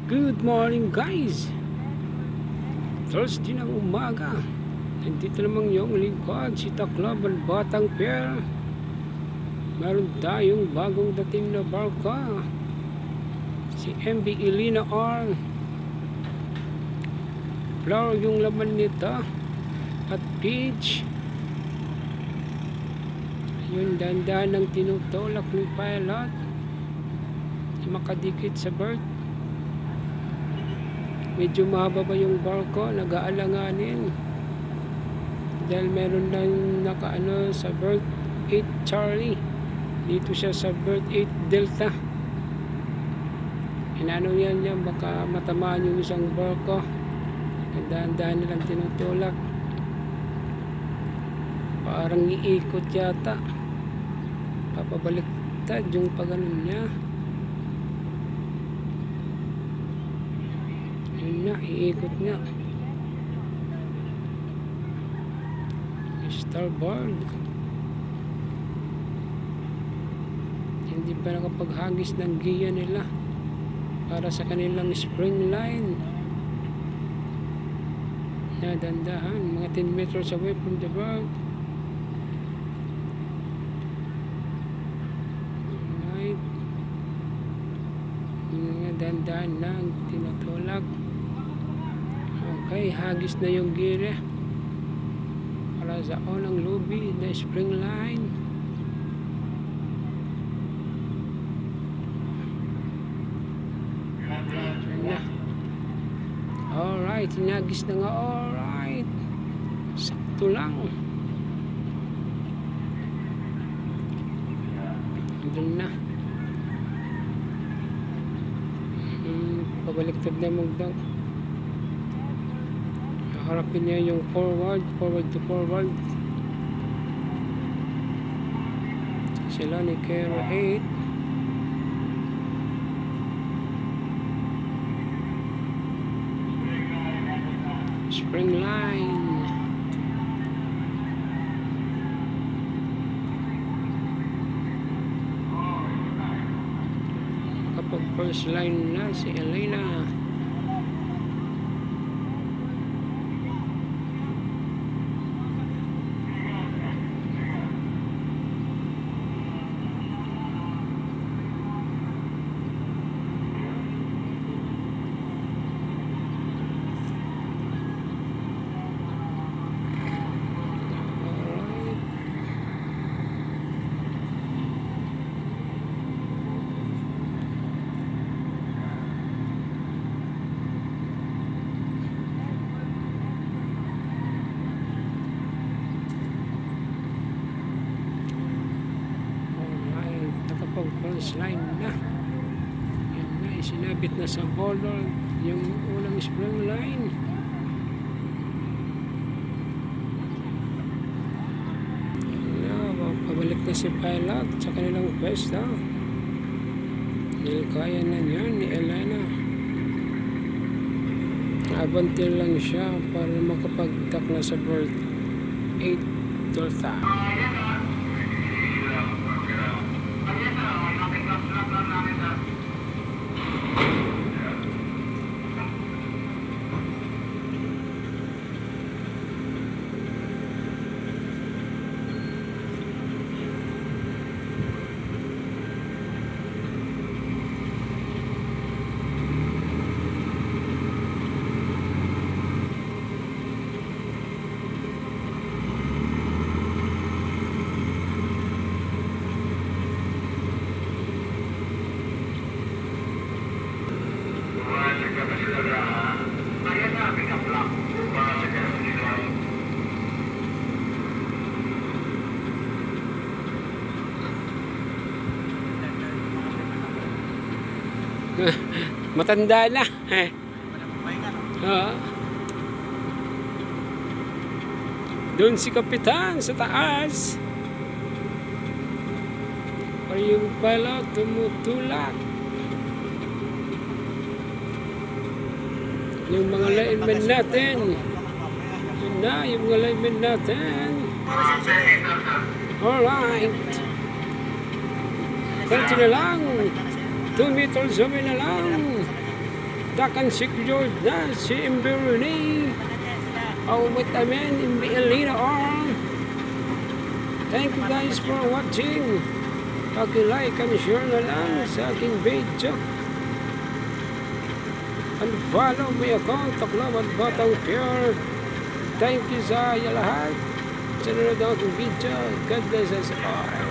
Good morning guys. Thursday ng umaga. Nandito namang yung lingkod, si Tacloban Port. Meron tayong bagong dating na barka, si MV Elena R. Flower yung laman nito at peach. Yun, dandan ng tinutulak ng pilot, makadikit sa berth. Medyo mahaba ba yung barko, nag-aalanganin dahil meron lang nakaano sa berth 8 Charlie, dito siya sa berth 8 Delta. Inano yan niya, baka matamaan yung isang barko, dahan-dahan nilang tinutulak, parang iikot yata, papabaliktad yung pagano'n niya. Yun na, iikot niya. Starboard. Hindi pa nakapaghagis ng giya nila para sa kanilang spring line. Nadandahan, mga 10 meters away from the berth. Alright. Mga dandahan lang tinutulak. Okay, hagis na yung gear para sa unang lobby na spring line. Na. Alright, hinagis na nga. Alright, sakto lang. Doon na. Pabaliktad na magdang. Harapin niya yung forward to forward. Sila ni Kero 8. Spring line. Kapag first line na si Elena. First line na. Yan na, isinabit na sa holder yung unang spring line. Yan na, pabalik na si pilot sa kanilang pwesto. Dahil kaya na yan ni Elena. Abantil lang siya para makapagtak na sa berth 8 Delta. Matanda na. Doon si Kapitan sa taas. Para yung pilot tumutulak. Yung mga linemen natin. Yun na, yung mga linemen natin. Alright. 30 na lang. 2 meters away na lang. dakan secured na si MV Elena awit amen MV Elena R. Thank you guys for watching. Paki-like and share na lang sa aking video. And follow my account, Tacloban Port. Thank you sa lahat. Sa nanonood ng aking video. God bless us all.